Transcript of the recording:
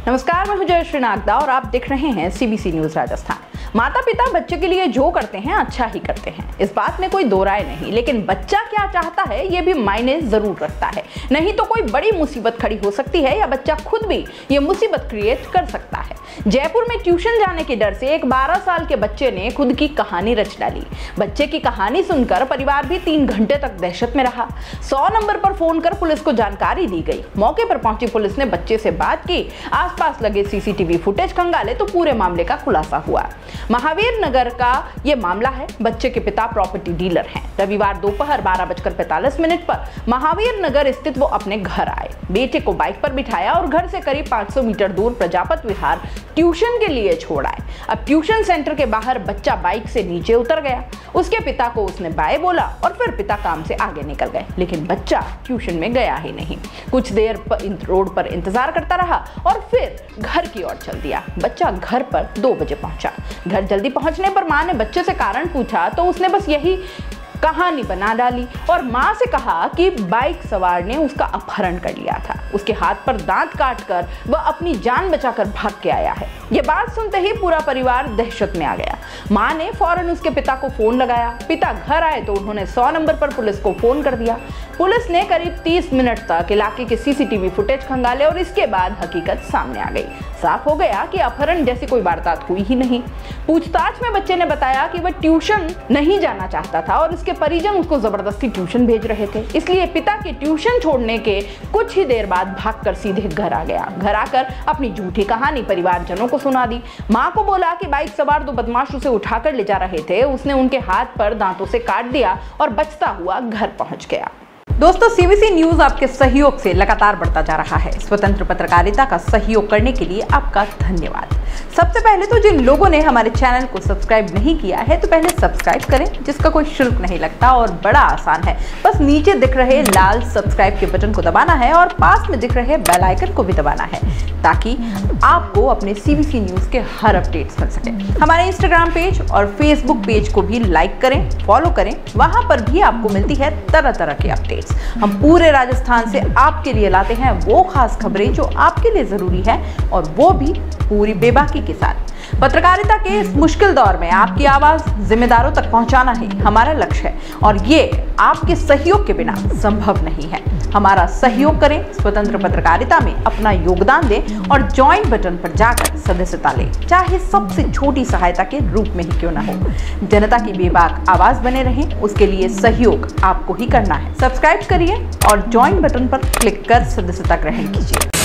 नमस्कार, मैं हूं जयश्री नागदा और आप देख रहे हैं सीबीसी न्यूज राजस्थान। माता पिता बच्चे के लिए जो करते हैं अच्छा ही करते हैं, इस बात में कोई दो राय नहीं। लेकिन बच्चा क्या चाहता है ये भी मायने जरूर रखता है, नहीं तो कोई बड़ी मुसीबत खड़ी हो सकती है या बच्चा खुद भी ये मुसीबत क्रिएट कर सकता है। जयपुर में ट्यूशन जाने के डर से एक 12 साल के बच्चे ने खुद की कहानी रच डाली। बच्चे की कहानी सुनकर परिवार भी 3 घंटे तक दहशत में रहा। 100 नंबर पर फोन कर पुलिस को जानकारी दी गई। मौके पर पहुंची पुलिस ने बच्चे से बात की, आसपास लगे सीसीटीवी फुटेज खंगाले तो पूरे मामले का खुलासा हुआ। महावीर नगर का ये मामला है। बच्चे के पिता प्रॉपर्टी डीलर हैं। रविवार दोपहर 12:45 पर महावीर नगर स्थित वो अपने घर आए। बेटे को बाइक पर बिठाया और घर से करीब 500 मीटर दूर प्रजापत विहार ट्यूशन के लिए छोड़ आए। अब ट्यूशन सेंटर के बाहर बच्चा बाइक से नीचे उतर गया। उसके पिता को उसने बाय बोला और फिर पिता काम से आगे निकल गए, लेकिन बच्चा ट्यूशन में गया ही नहीं। कुछ देर रोड पर इंतजार करता रहा और फिर घर की ओर चल दिया। बच्चा घर पर 2 बजे पहुंचा। घर जल्दी पहुंचने पर मां ने बच्चे से कारण पूछा तो उसने बस यही कहानी बना डाली और मां से कहा कि बाइक सवार ने उसका अपहरण कर लिया था। उसके हाथ पर दांत काटकर वह अपनी जान बचाकर भाग के आया है। यह बात सुनते ही पूरा परिवार दहशत में आ गया। मां ने फौरन उसके पिता को फोन लगाया। पिता घर आए तो उन्होंने 100 नंबर पर पुलिस को फोन कर दिया। पुलिस ने करीब 30 मिनट तक इलाके के सीसीटीवी फुटेज खंगाले और इसके बाद हकीकत सामने आ गई। साफ हो गया कि अपहरण जैसी कोई वारदात हुई ही नहीं। पूछताछ में बच्चे ने बताया कि वह ट्यूशन नहीं जाना चाहता था और इसके परिजन उसको जबरदस्ती ट्यूशन भेज रहे थे, इसलिए पिता के ट्यूशन छोड़ने के कुछ ही देर बाद भागकर सीधे घर आ गया। घर आकर अपनी झूठी कहानी परिवारजनों को सुना दी। मां को बोला कि बाइक सवार 2 बदमाश उसे उठाकर ले जा रहे थे। उसने उनके हाथ पर दांतों से काट दिया और बचता हुआ घर पहुंच गया। दोस्तों, सीबीसी न्यूज आपके सहयोग से लगातार बढ़ता जा रहा है। स्वतंत्र पत्रकारिता का सहयोग करने के लिए आपका धन्यवाद। सबसे पहले तो जिन लोगों ने हमारे चैनल को सब्सक्राइब नहीं किया है तो पहले सब्सक्राइब करें, जिसका कोई शुल्क नहीं लगता और बड़ा आसान है। बस नीचे दिख रहे लाल सब्सक्राइब के बटन को दबाना है और पास में दिख रहे बेल आइकन को भी दबाना है, ताकि आपको अपने सीबीसी न्यूज के हर अपडेट्स मिल सके। हमारे इंस्टाग्राम पेज और फेसबुक पेज को भी लाइक करें, फॉलो करें, वहां पर भी आपको मिलती है तरह तरह के अपडेट्स। हम पूरे राजस्थान से आपके लिए लाते हैं वो खास खबरें जो आपके लिए जरूरी है, और वो भी पूरी बेबाकी के साथ। पत्रकारिता के इस मुश्किल दौर में आपकी आवाज जिम्मेदारों तक पहुंचाना ही हमारा लक्ष्य है, और ये आपके सहयोग के बिना संभव नहीं है। हमारा सहयोग करें, स्वतंत्र पत्रकारिता में अपना योगदान दें और ज्वाइन बटन पर जाकर सदस्यता लें, चाहे सबसे छोटी सहायता के रूप में ही क्यों ना हो। जनता की बेबाक आवाज बने रहें, उसके लिए सहयोग आपको ही करना है। सब्सक्राइब करिए और ज्वाइन बटन पर क्लिक कर सदस्यता ग्रहण कीजिए।